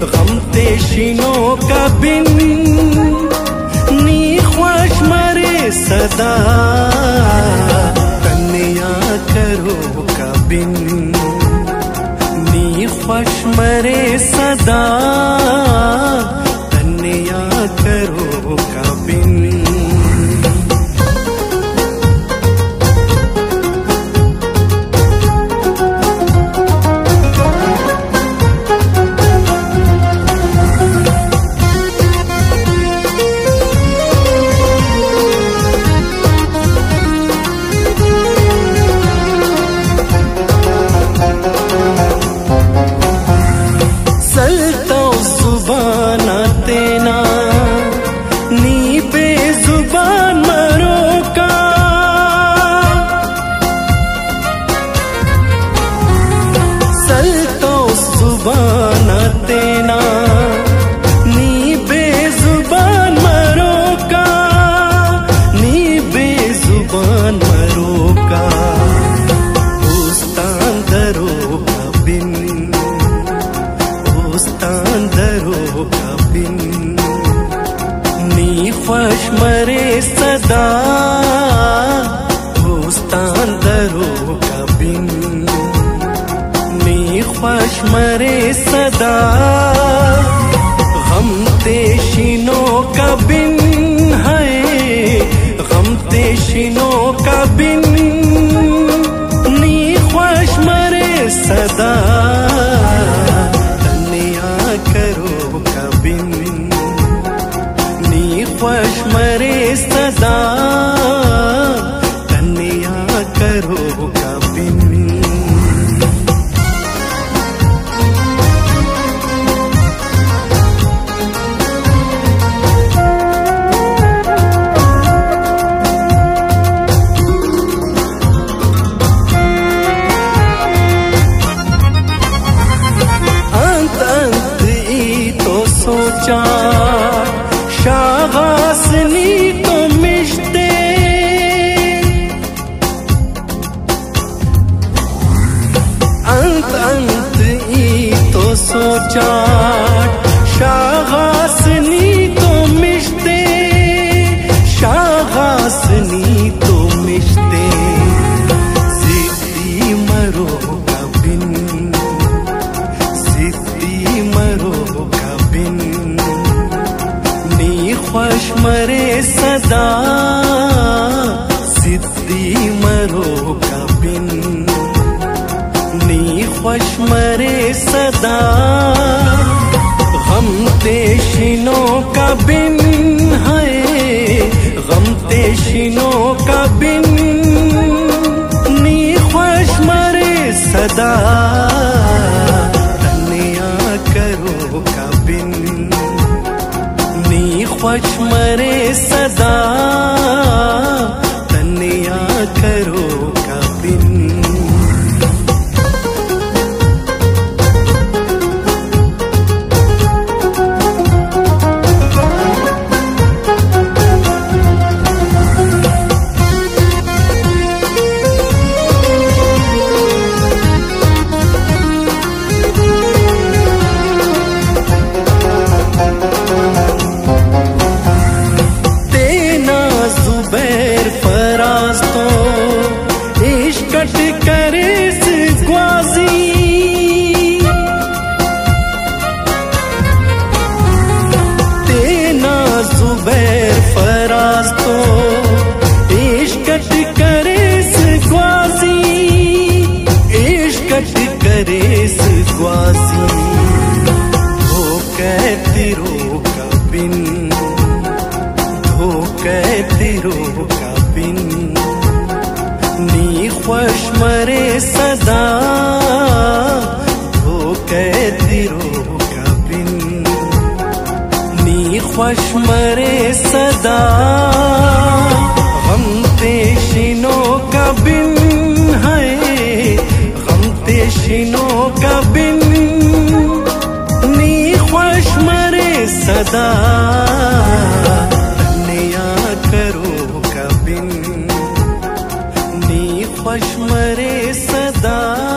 غم تشینو کبین نی خوش مره صدا تنیا کرو کبین نی خوش مره صدا تنیا کرو کبین خوش مره صدا دوستان درو کبین نی خوش مره صدا غم تشینو کبین ہے غم تشینو کبین نی خوش مره صدا تنیا کرو کبین خوش مره صدا تنیا کرو کبین अंत अंत ई तो सोचा शागासनी तो मिश्ते अंत अंत ई तो सोचा शागासनी तो मिश्ते शागासनी तो मिश्ते सिद्धि मरो कबिन सिद्धि मरो कबिन خوش مره صدا सिद्धि मरो कबिन नी خوش मरे सदा गम तेशिनो कबिन है गम तेशिनो कबिन नी خوش मरे सदा तन्या करो कबिन خوش मरे सदा तन्या करो कबिन خوش मरे सदा धोखे तिरो कबिन नी خوش मरे सदा गम तेशिनो कबिन है गम तेशिनो कबिन नी خوش मरे सदा तन्या करो कबिन خوش मरे सदा।